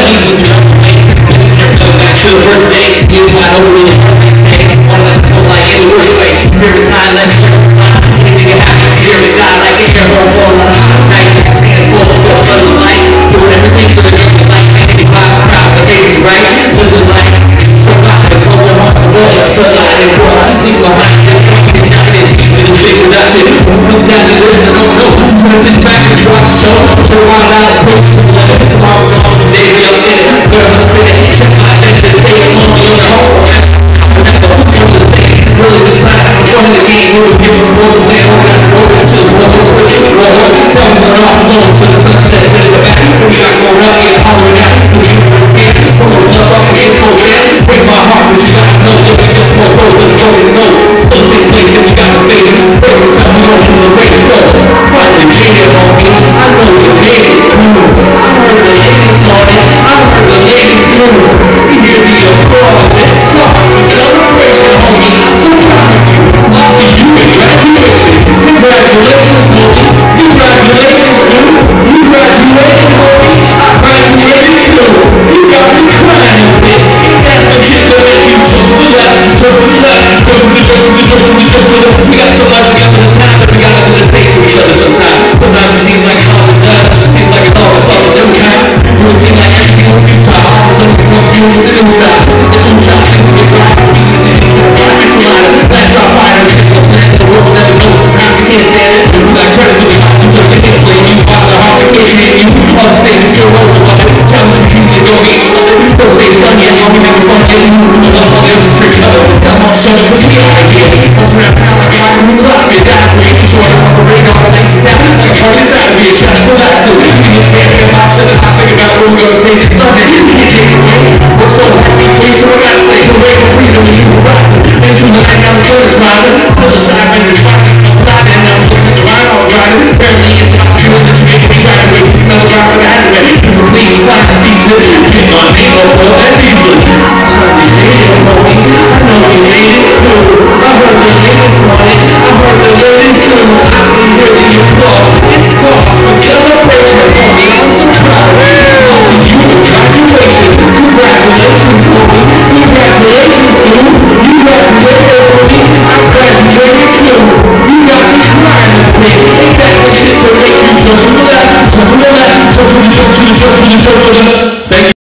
he was around the way. Back to the first day, he was wide open in the next day. One like the like in the worst way. Spirit time, let me time. Anything can happen, hear me die like an air horn fall on the night. Stand full of the blood light. Doing everything for the dirty light. Making it vibes proud, the baby's right. Live the life. So rock the broken hearts of all that's cut out and war. Leave behind this country, now get deep to this big production. Comes down to this, I don't know. So I sit back and watch the show. So wild out, push to the limit. Tomorrow we're on the day, we up in it. Girls, I'm sitting, check my attention, stay on me on the whole. Really just trying to control the game. Who was giving us more than play on that road to the road, to the road. From the off alone to the sunset, in the back. We got more up here, all we got. Cause you were scared. Come on, love up against no fan. Break my heart, but you gotta know. Look at just more souls than the road and know. Still same place, and we got the faith. Breaks us up, we don't do the race. So, finally made it on me. I know you made it too. I heard the ladies on it. I heard the ladies too. You hear the applause, it's called the celebration, homie. I'm so proud of you. After you and graduation. Congratulations, homie. Congratulations, dude. You graduated, homie. I graduated too. You got me crying a bit. That's the shit that make you jump to the left, jump to the left, jump to the jump to the jump to the jump to the. We got so much, we got the time, but we got nothing to say to each other sometimes. Sometimes it seems like it's all done. It seems like it's all the bubbles every time. It would seem like everything will be top. All of a sudden we come through with the new style. It's the new job, things will get right. It's a lot of land drop fighters. The world never knows. Sometimes you can't stand it. You got credit for the cops. You took the hit play. You bought the heart. They can't stand you. All the things still roll the water. Challenges you keep it going. Those days done yet. All we make a fun game. The love of there's a strict color. Come on, show me what we are here. Let's rap town like a rocket. Move up. You're down. Making sure I'm on the radar. Thanks to down. Like a party side. Be a shot. Go back to it. You get there. Get my shit. I think about what we're gonna say this Sunday. You can take it away. We're so happy. So we gotta take away the freedom when you were rocking. And do the night now the sun is rising. Still the side when it's rocking. So sliding. Now I'm looking at the ride all riding. Barely it's not feeling that you make me graduate. You know the ride when I had it. You complete fly pieces. Get my name up on that diesel. You made it, homie. I know you made it too. I heard the latest on it. I heard the latest too. I can hear the applause. It's cause for celebration, homie. I'm so proud of you. You with graduation. Congratulations, homie. Congratulations, dude. You graduated, homie. I graduated too. You got me crying a bit. Ain't that the shit to make you jump to the left, jump to the left, jump to the jump to the jump to the jump to the. Thank you.